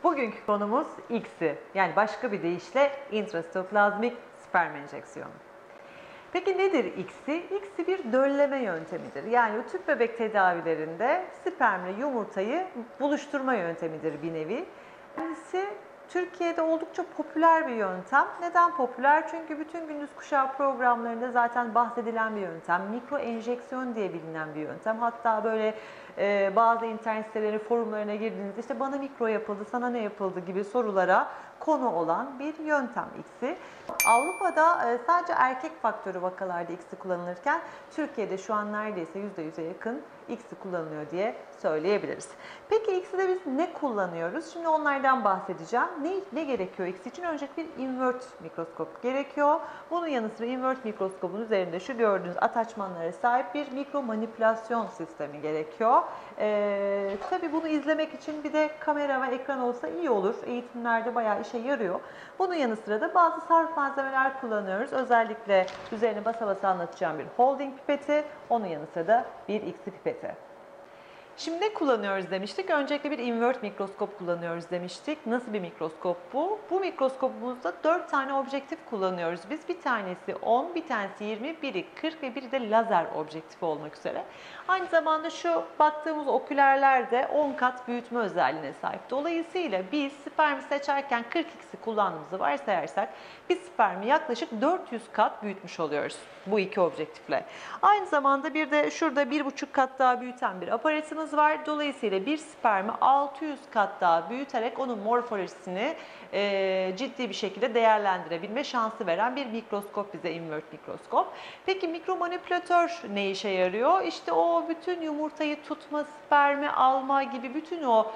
Bugünkü konumuz ICSI, yani başka bir deyişle intrastoplazmik sperm enjeksiyonu. Peki nedir ICSI? ICSI bir dölleme yöntemidir. Yani tüp bebek tedavilerinde spermle yumurtayı buluşturma yöntemidir bir nevi. Kendisi Türkiye'de oldukça popüler bir yöntem. Neden popüler? Çünkü bütün gündüz kuşağı programlarında zaten bahsedilen bir yöntem. Mikro enjeksiyon diye bilinen bir yöntem. Hatta böyle bazı internet siteleri, forumlarına girdiğinizde işte bana mikro yapıldı, sana ne yapıldı gibi sorulara konu olan bir yöntem ICSI. Avrupa'da sadece erkek faktörü vakalarda ICSI kullanılırken Türkiye'de şu an neredeyse %100'e yakın ICSI kullanılıyor diye söyleyebiliriz. Peki ICSI'de biz ne kullanıyoruz? Şimdi onlardan bahsedeceğim. Ne gerekiyor ICSI için? Öncelikle bir invert mikroskop gerekiyor. Bunun yanı sıra invert mikroskopun üzerinde şu gördüğünüz ataçmanlara sahip bir mikro manipülasyon sistemi gerekiyor. Tabii bunu izlemek için bir de kamera ve ekran olsa iyi olur. Eğitimlerde bayağı işe yarıyor. Bunun yanı sıra da bazı sarf malzemeler kullanıyoruz. Özellikle üzerine basa basa anlatacağım bir holding pipeti, onun yanı sıra da bir ICSI pipeti. Şimdi ne kullanıyoruz demiştik? Öncelikle bir invert mikroskop kullanıyoruz demiştik. Nasıl bir mikroskop bu? Bu mikroskopumuzda 4 tane objektif kullanıyoruz. Biz bir tanesi 10, bir tanesi 20, biri 40 ve biri de lazer objektifi olmak üzere. Aynı zamanda şu baktığımız okülerler de 10 kat büyütme özelliğine sahip. Dolayısıyla biz spermi seçerken 40x'i kullandığımızı varsayarsak biz spermi yaklaşık 400 kat büyütmüş oluyoruz bu iki objektifle. Aynı zamanda bir de şurada 1,5 kat daha büyüten bir aparatımız var. Dolayısıyla bir spermi 600 kat daha büyüterek onun morfolojisini ciddi bir şekilde değerlendirebilme şansı veren bir mikroskop bize invert mikroskop. Peki mikromanipülatör ne işe yarıyor? İşte o bütün yumurtayı tutma, spermi alma gibi bütün o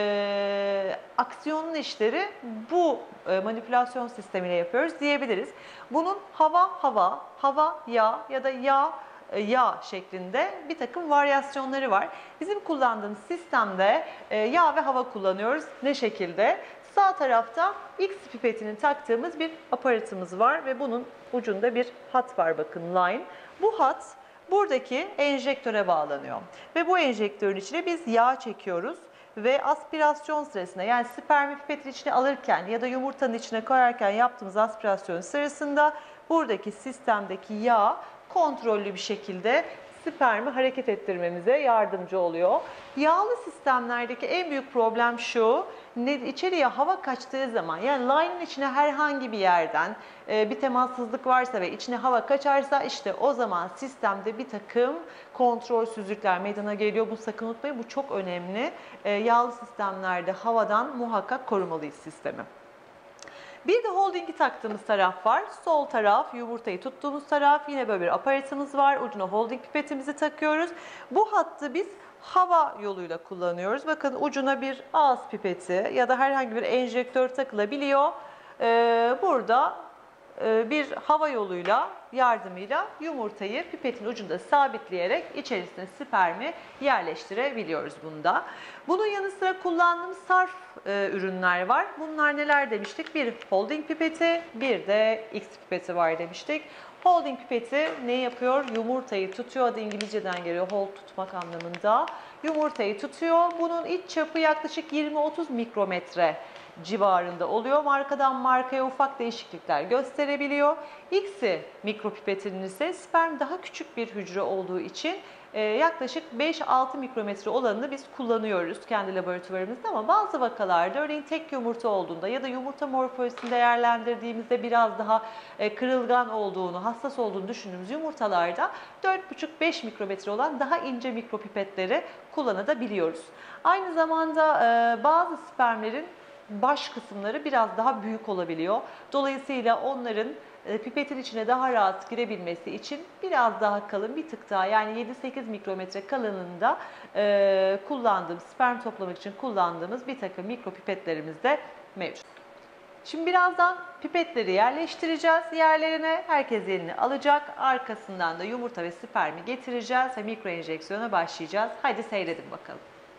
aksiyonun işleri bu manipülasyon sistemiyle yapıyoruz diyebiliriz. Bunun hava, yağ ya da yağ şeklinde bir takım varyasyonları var. Bizim kullandığımız sistemde yağ ve hava kullanıyoruz. Ne şekilde? Sağ tarafta X pipetini taktığımız bir aparatımız var ve bunun ucunda bir hat var, bakın, line. Bu hat buradaki enjektöre bağlanıyor ve bu enjektörün içine biz yağ çekiyoruz. Ve aspirasyon sırasında, yani spermi pipetin içine alırken ya da yumurtanın içine koyarken yaptığımız aspirasyon sırasında buradaki sistemdeki yağ kontrollü bir şekilde spermi hareket ettirmemize yardımcı oluyor. Yağlı sistemlerdeki en büyük problem şu: içeriye hava kaçtığı zaman, yani line'ın içine herhangi bir yerden bir temassızlık varsa ve içine hava kaçarsa işte o zaman sistemde bir takım kontrolsüzlükler meydana geliyor. Bu, sakın unutmayın, bu çok önemli. Yağlı sistemlerde havadan muhakkak korumalıyız sistemi. Bir de holding'i taktığımız taraf var. Sol taraf yumurtayı tuttuğumuz taraf. Yine böyle bir aparatımız var. Ucuna holding pipetimizi takıyoruz. Bu hattı biz hava yoluyla kullanıyoruz. Bakın, ucuna bir ağız pipeti ya da herhangi bir enjektör takılabiliyor. Burada bir hava yoluyla yardımıyla yumurtayı pipetin ucunda sabitleyerek içerisine spermi yerleştirebiliyoruz bunda. Bunun yanı sıra kullandığımız sarf ürünler var. Bunlar neler demiştik? Bir holding pipeti, bir de X pipeti var demiştik. Holding pipeti ne yapıyor? Yumurtayı tutuyor. Adı İngilizceden geliyor. Hold, tutmak anlamında. Yumurtayı tutuyor. Bunun iç çapı yaklaşık 20-30 mikrometre civarında oluyor. Markadan markaya ufak değişiklikler gösterebiliyor. X'i mikropipetinin ise sperm daha küçük bir hücre olduğu için yaklaşık 5-6 mikrometre olanını biz kullanıyoruz kendi laboratuvarımızda, ama bazı vakalarda, örneğin tek yumurta olduğunda ya da yumurta morfolojisini değerlendirdiğimizde biraz daha kırılgan olduğunu, hassas olduğunu düşündüğümüz yumurtalarda 4,5-5 mikrometre olan daha ince mikropipetleri kullanabiliyoruz. Aynı zamanda bazı spermlerin baş kısımları biraz daha büyük olabiliyor. Dolayısıyla onların pipetin içine daha rahat girebilmesi için biraz daha kalın, bir tık daha, yani 7-8 mikrometre kalınlığında kullandığımız, sperm toplamak için kullandığımız bir takım mikropipetlerimiz de mevcut. Şimdi birazdan pipetleri yerleştireceğiz yerlerine. Herkes elini alacak. Arkasından da yumurta ve spermi getireceğiz ve mikro enjeksiyona başlayacağız. Haydi seyredin bakalım.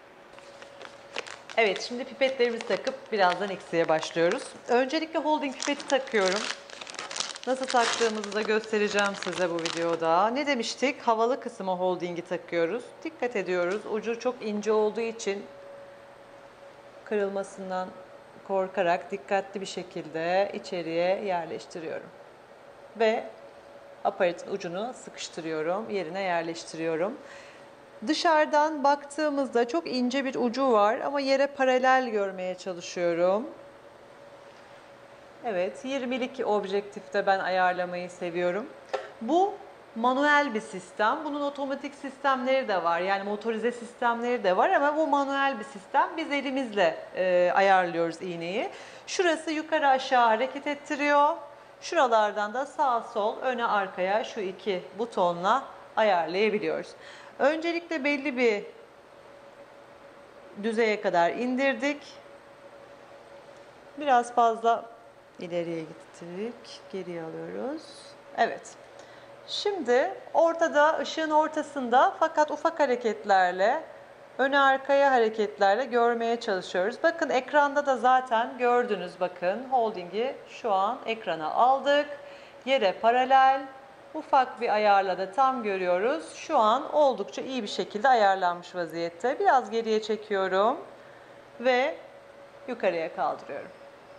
Evet, şimdi pipetlerimizi takıp birazdan ICSI'ye başlıyoruz. Öncelikle holding pipeti takıyorum. Nasıl taktığımızı da göstereceğim size bu videoda. Ne demiştik? Havalı kısmı holding'i takıyoruz. Dikkat ediyoruz. Ucu çok ince olduğu için kırılmasından korkarak dikkatli bir şekilde içeriye yerleştiriyorum. Ve aparatin ucunu sıkıştırıyorum, yerine yerleştiriyorum. Dışarıdan baktığımızda çok ince bir ucu var ama yere paralel görmeye çalışıyorum. Evet, 20'lik objektifte ben ayarlamayı seviyorum. Bu manuel bir sistem. Bunun otomatik sistemleri de var. Yani motorize sistemleri de var ama bu manuel bir sistem. Biz elimizle ayarlıyoruz iğneyi. Şurası yukarı aşağı hareket ettiriyor. Şuralardan da sağ sol, öne arkaya şu iki butonla ayarlayabiliyoruz. Öncelikle belli bir düzeye kadar indirdik. Biraz fazla ileriye gittik. Geriye alıyoruz. Evet. Şimdi ortada, ışığın ortasında fakat ufak hareketlerle, öne arkaya hareketlerle görmeye çalışıyoruz. Bakın ekranda da zaten gördünüz, bakın holdingi şu an ekrana aldık. Yere paralel, ufak bir ayarla da tam görüyoruz. Şu an oldukça iyi bir şekilde ayarlanmış vaziyette. Biraz geriye çekiyorum ve yukarıya kaldırıyorum.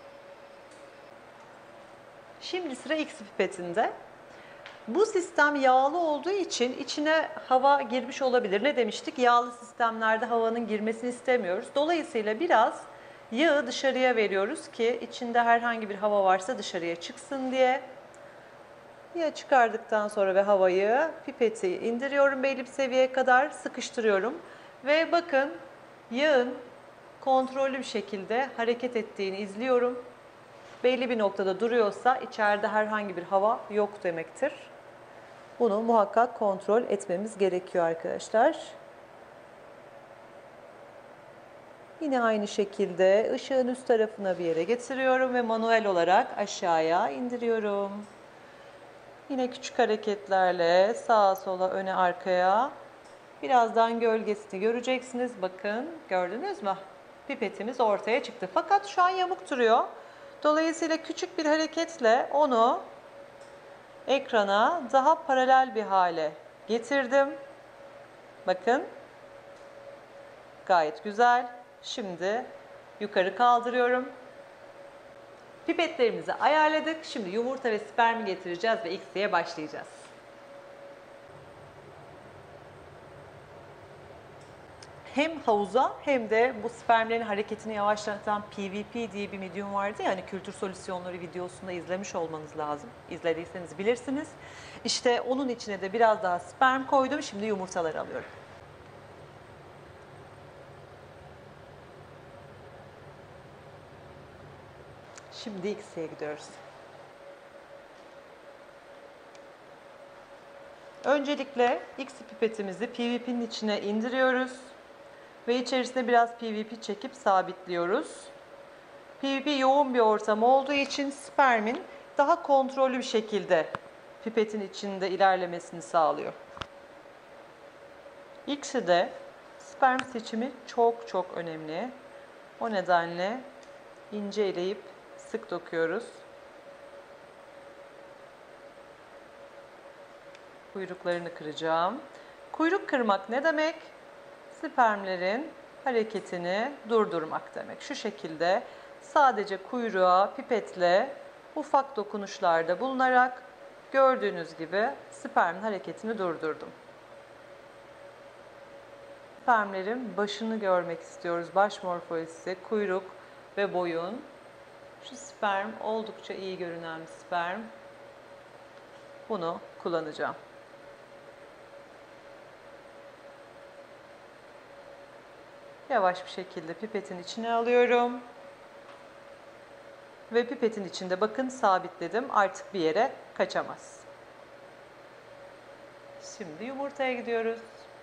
Şimdi sıra X pipetinde. Bu sistem yağlı olduğu için içine hava girmiş olabilir. Ne demiştik? Yağlı sistemlerde havanın girmesini istemiyoruz. Dolayısıyla biraz yağı dışarıya veriyoruz ki içinde herhangi bir hava varsa dışarıya çıksın diye. Yağı çıkardıktan sonra ve havayı, pipeti indiriyorum belli bir seviyeye kadar, sıkıştırıyorum. Ve bakın yağın kontrollü bir şekilde hareket ettiğini izliyorum. Belli bir noktada duruyorsa içeride herhangi bir hava yok demektir. Bunu muhakkak kontrol etmemiz gerekiyor arkadaşlar. Yine aynı şekilde ışığın üst tarafına bir yere getiriyorum ve manuel olarak aşağıya indiriyorum. Yine küçük hareketlerle sağa sola, öne arkaya. Birazdan gölgesini göreceksiniz. Bakın, gördünüz mü? Pipetimiz ortaya çıktı. Fakat şu an yamuk duruyor. Dolayısıyla küçük bir hareketle onu ekrana daha paralel bir hale getirdim. Bakın. Gayet güzel. Şimdi yukarı kaldırıyorum. Pipetlerimizi ayarladık. Şimdi yumurta ve spermi getireceğiz ve X'ye başlayacağız. Hem havuza hem de bu spermlerin hareketini yavaşlatan PVP diye bir medium vardı ya, hani kültür solüsyonları videosunda izlemiş olmanız lazım. İzlediyseniz bilirsiniz. İşte onun içine de biraz daha sperm koydum. Şimdi yumurtaları alıyorum. Şimdi X'ye gidiyoruz. Öncelikle X pipetimizi PVP'nin içine indiriyoruz. Ve içerisine biraz PVP çekip sabitliyoruz. PVP yoğun bir ortam olduğu için spermin daha kontrollü bir şekilde pipetin içinde ilerlemesini sağlıyor. X'i de sperm seçimi çok çok önemli. O nedenle ince eleyip sık dokuyoruz. Kuyruklarını kıracağım. Kuyruk kırmak ne demek? Spermlerin hareketini durdurmak demek. Şu şekilde sadece kuyruğa pipetle ufak dokunuşlarda bulunarak gördüğünüz gibi spermin hareketini durdurdum. Spermlerin başını görmek istiyoruz. Baş morfolojisi, kuyruk ve boyun. Şu sperm oldukça iyi görünen bir sperm. Bunu kullanacağım. Yavaş bir şekilde pipetin içine alıyorum. Ve pipetin içinde bakın sabitledim. Artık bir yere kaçamaz. Şimdi yumurtaya gidiyoruz.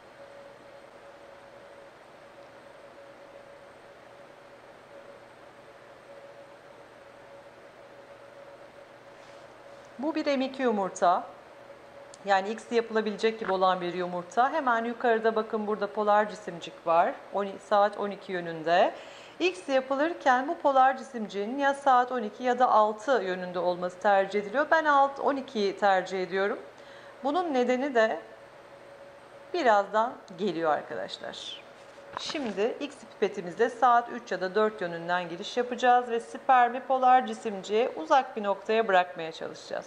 Bu bir M2 yumurta. Yani X'i yapılabilecek gibi olan bir yumurta. Hemen yukarıda bakın burada polar cisimcik var. Saat 12 yönünde. X yapılırken bu polar cisimciğin ya saat 12 ya da 6 yönünde olması tercih ediliyor. Ben 12'yi tercih ediyorum. Bunun nedeni de birazdan geliyor arkadaşlar. Şimdi X pipetimizle saat 3 ya da 4 yönünden giriş yapacağız ve spermi polar cisimciğe uzak bir noktaya bırakmaya çalışacağız.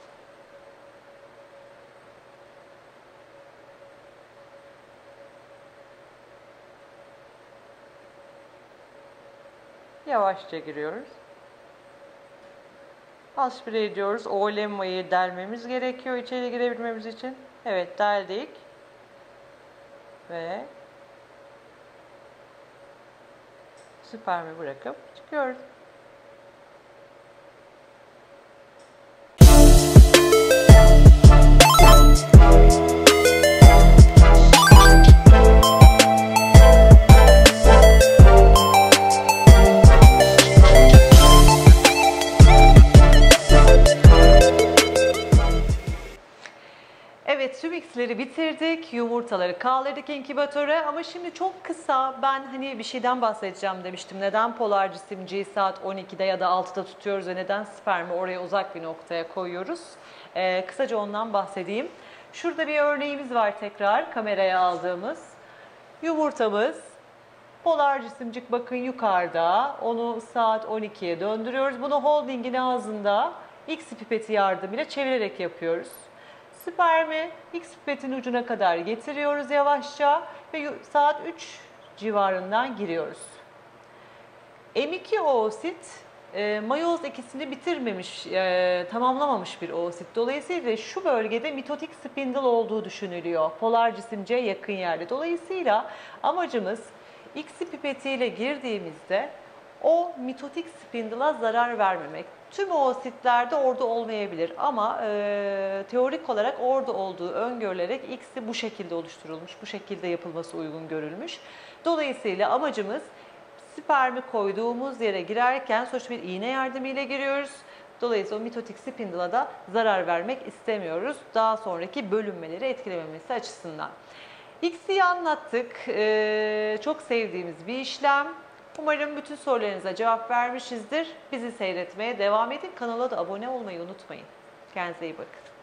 Yavaşça giriyoruz. Aspire ediyoruz. O lemmayı delmemiz gerekiyor içeri girebilmemiz için. Evet, deldik. Ve spermi bırakıp çıkıyoruz. Evet, tüm X'leri bitirdik, yumurtaları kaldırdık inkübatöre ama şimdi çok kısa ben hani bir şeyden bahsedeceğim demiştim. Neden polar cisimciyi saat 12'de ya da 6'da tutuyoruz ve neden spermi oraya uzak bir noktaya koyuyoruz? Kısaca ondan bahsedeyim. Şurada bir örneğimiz var tekrar kameraya aldığımız. Yumurtamız, polar cisimcik bakın yukarıda, onu saat 12'ye döndürüyoruz. Bunu holdingin ağzında X pipeti yardımıyla çevirerek yapıyoruz. Spermi X pipetin ucuna kadar getiriyoruz yavaşça ve saat 3 civarından giriyoruz. M2 oosit mayoz ikisini bitirmemiş, tamamlamamış bir oosit. Dolayısıyla şu bölgede mitotik spindle olduğu düşünülüyor. Polar cisimciye yakın yerde. Dolayısıyla amacımız X pipetiyle girdiğimizde o mitotik spindle'a zarar vermemek. Tüm oositlerde orada olmayabilir ama teorik olarak orada olduğu öngörülerek X'i bu şekilde oluşturulmuş, bu şekilde yapılması uygun görülmüş. Dolayısıyla amacımız spermi koyduğumuz yere girerken sonuçta bir iğne yardımıyla giriyoruz. Dolayısıyla o mitotik spindle'a da zarar vermek istemiyoruz. Daha sonraki bölünmeleri etkilememesi açısından. X'i anlattık. Çok sevdiğimiz bir işlem. Umarım bütün sorularınıza cevap vermişizdir. Bizi seyretmeye devam edin. Kanala da abone olmayı unutmayın. Kendinize iyi bakın.